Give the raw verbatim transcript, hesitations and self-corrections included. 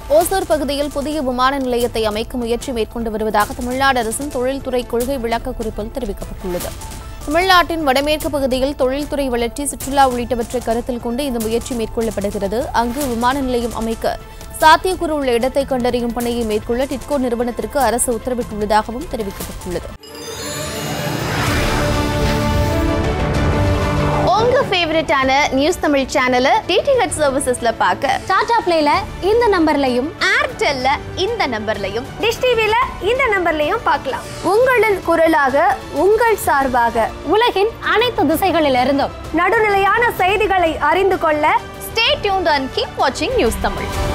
ஓசூர் பகுதியில் புதிய விமான நிலையத்தை அமைக்க முயற்சி மேற்கொண்டு வருவதாக தமிழ்நாடு அரசின் தொழில்துறை கொள்கை விளக்க குறிப்பில் தெரிவிக்கப்பட்டுள்ளது. தமிழ்நாட்டின் வடமேற்கு பகுதியில் தொழில்துறை வளர்ச்சி, சுற்றுலா உள்ளிட்டவற்றை கருத்தில் கொண்டு இந்த முயற்சி மேற்கொள்ளப்படுகிறது. அங்கு விமான நிலையம் அமைக்க சாத்தியக்கூறு உள்ள இடத்தை கண்டறியும் பணியை மேற்கொள்ள டிட்கோ நிறுவனத்திற்கு அரசு உத்தரவிட்டுள்ளதாகவும் தெரிவிக்கப்பட்டுள்ளது. உங்க ஃபேவரட்டான நியூஸ் தமிழ் சேனலை டிடிஹெச் சர்வீசஸ்ல பார்க்க டாடா பிளேல இந்த நம்பர்லையும், ஏர்டெல்ல இந்த நம்பர்லையும், டிஷ் டிவில இந்த நம்பர்லையும் பார்க்கலாம். உங்களின் குரலாக, உங்கள் சார்பாக உலகின் அனைத்து திசைகளிலிருந்தும் நடுநிலையான செய்திகளை அறிந்து கொள்ள ஸ்டே டியூன்ட் அண்ட் கீப் வாட்சிங் நியூஸ் தமிழ்.